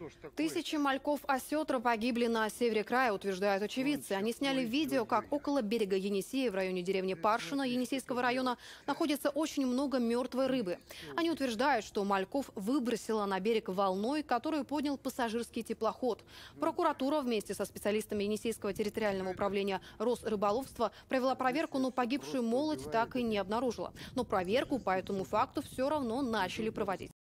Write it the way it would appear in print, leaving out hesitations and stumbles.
Тысячи мальков-осетра погибли на севере края, утверждают очевидцы. Они сняли видео, как около берега Енисея в районе деревни Паршино Енисейского района находится очень много мертвой рыбы. Они утверждают, что мальков выбросило на берег волной, которую поднял пассажирский теплоход. Прокуратура вместе со специалистами Енисейского территориального управления Росрыболовства провела проверку, но погибшую молоть так и не обнаружила. Но проверку по этому факту все равно начали проводить.